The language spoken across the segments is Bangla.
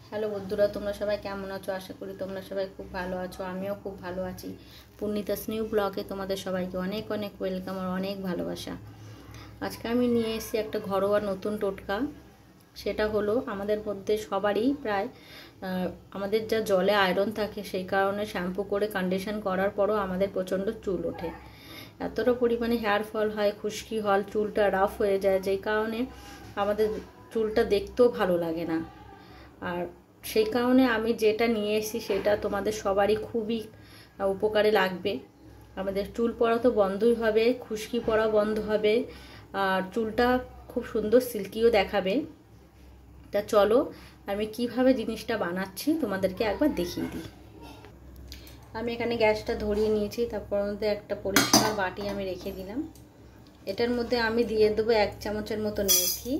হ্যালো বন্ধুরা, তোমরা সবাই কেমন আছো? আশা করি তোমরা সবাই খুব ভালো আছো। আমিও খুব ভালো আছি। পূর্ণিতাস নিউ ব্লগে তোমাদের সবাইকে অনেক অনেক ওয়েলকাম আর অনেক ভালোবাসা। আজকে আমি নিয়ে এসেছি একটা ঘরোয়া নতুন টোটকা। সেটা হলো, আমাদের মধ্যে সবারই প্রায় আমাদের যা জলে আয়রন থাকে, সেই কারণে শ্যাম্পু করে কন্ডিশন করার পরও আমাদের প্রচণ্ড চুল ওঠে। এতটা পরিমাণে হেয়ার ফল হয়, খুশকি হয়, চুলটা রাফ হয়ে যায়, যেই কারণে আমাদের চুলটা দেখতেও ভালো লাগে না। আর সেই কারণে আমি যেটা নিয়ে এসেছি সেটা তোমাদের সবারই খুবই উপকারে লাগবে। আমাদের চুল পড়া তো বন্ধই হবে, খুশকি পড়া বন্ধ হবে, আর চুলটা খুব সুন্দর সিল্কিও দেখাবে। তা চলো আমি কিভাবে জিনিসটা বানাচ্ছি তোমাদেরকে একবার দেখিয়ে দিই। আমি এখানে গ্যাসটা ধরিয়ে নিয়েছি, তারপর মধ্যে একটা পরিষ্কার বাটি আমি রেখে দিলাম। এটার মধ্যে আমি দিয়ে দেবো 1 চামচের মতো মেথি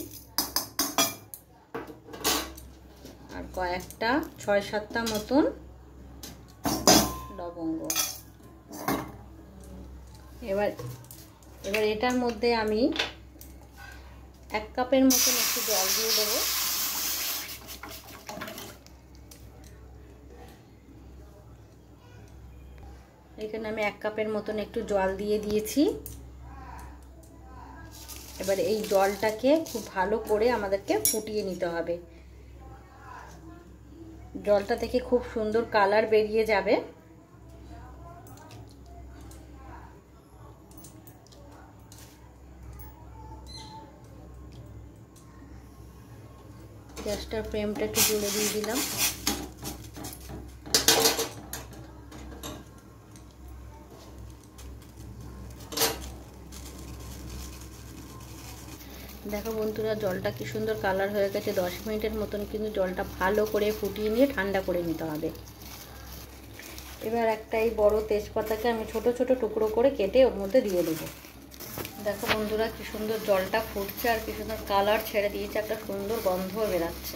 আর কয়েকটা 6-7টা মতন লবঙ্গ। এবার এটার মধ্যে আমি 1 কাপের মতন একটু জল দিয়ে দেবো। এখানে আমি 1 কাপের মতন একটু জল দিয়ে দিয়েছি। এবার এই জলটাকে খুব ভালো করে আমাদেরকে ফুটিয়ে নিতে হবে। জলটা থেকে খুব সুন্দর কালার বেরিয়ে যাবে। গ্যাসটার ফ্লেমটা একটু জোরে দিয়ে দিলাম। দেখো বন্ধুরা, জলটা কি সুন্দর কালার হয়ে গেছে। 10 মিনিটের মতন কিন্তু জলটা ভালো করে ফুটিয়ে নিয়ে ঠান্ডা করে নিতে হবে। এবার একটা এই বড় তেজপাতাকে আমি ছোট ছোট টুকরো করে কেটে ওর মধ্যে দিয়ে দেবো। দেখো বন্ধুরা, কি সুন্দর জলটা ফুটছে আর কি সুন্দর কালার ছেড়ে দিয়েছে, একটা সুন্দর গন্ধও বেরাচ্ছে।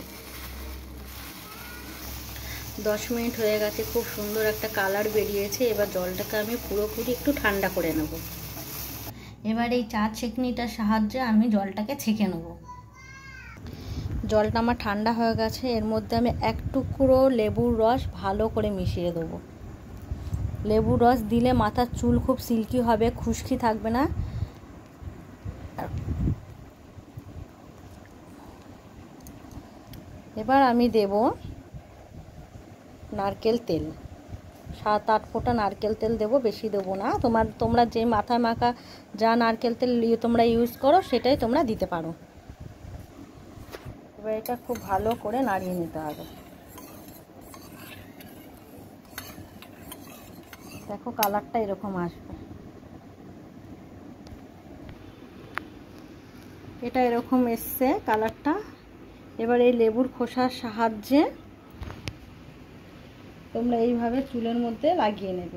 10 মিনিট হয়ে গেছে, খুব সুন্দর একটা কালার বেরিয়েছে। এবার জলটাকে আমি পুরোপুরি একটু ঠান্ডা করে নেব। এবার এই চা ছেঁকনিটার সাহায্যে আমি জলটাকে ছেঁকে নেব। জলটা আমার ঠান্ডা হয়ে গেছে। এর মধ্যে আমি 1 টুকরো লেবুর রস ভালো করে মিশিয়ে দেবো। লেবুর রস দিলে মাথার চুল খুব সিল্কি হবে, খুশকি থাকবে না। এবার আমি দেব নারকেল তেল। 7-8 ফোঁটা নারকেল তেল দেবো, বেশি দেবো না। তোমরা যে মাথায় মাখা যা নারকেল তেল তোমরা ইউজ করো সেটাই তোমরা দিতে পারো। এবার এটা খুব ভালো করে নাড়িয়ে নিতে হবে। দেখো কালারটা এরকম আসবে। এটা এরকম এসছে কালারটা। এবার এই লেবুর খোসার সাহায্যে তোমরা এইভাবে চুলের মধ্যে লাগিয়ে নেবে,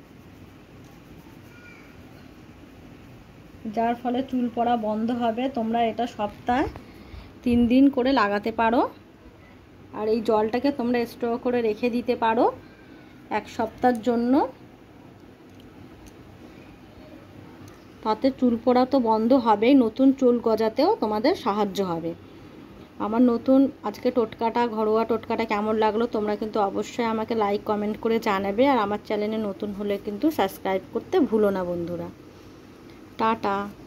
যার ফলে চুল পড়া বন্ধ হবে। তোমরা এটা সপ্তাহে 3 দিন করে লাগাতে পারো। আর এই জলটাকে তোমরা স্টোর করে রেখে দিতে পারো 1 সপ্তাহের জন্য। তাতে চুল পড়া তো বন্ধ হবেই, নতুন চুল গজাতেও তোমাদের সাহায্য হবে। আমার নতুন আজকে টোটকাটা, ঘরোয়া টোটকাটা কেমন লাগলো তোমরা কিন্তু অবশ্যই আমাকে লাইক কমেন্ট করে জানাবে। আর আমার চ্যানেলে নতুন হলে কিন্তু সাবস্ক্রাইব করতে ভুলো না বন্ধুরা। টাটা।